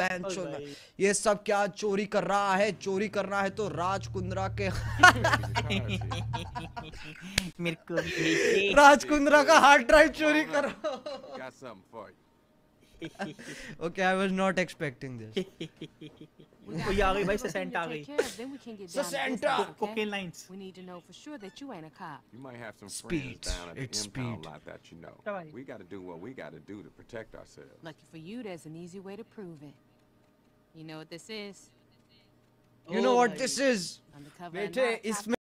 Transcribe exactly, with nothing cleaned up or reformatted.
ये सब क्या चोरी कर रहा है? चोरी करना है तो राज कुंद्रा के मेरे को भी राज कुंद्रा का हार्ड ड्राइव चोरी करो। Okay, I was not expecting this. कोई आ गई भाई, ससेंटा आ गई। Sasanta! Cocaine lines. We need to know for sure that you ain't a cop. You might have some Speed. friends down at the It's impound speed. lot that you know. क्या भाई? We got to do what we got to do to protect ourselves. Lucky for you, there's an easy way to prove it. You know what this is? You know what this is? Undercover बेटे and not इसमें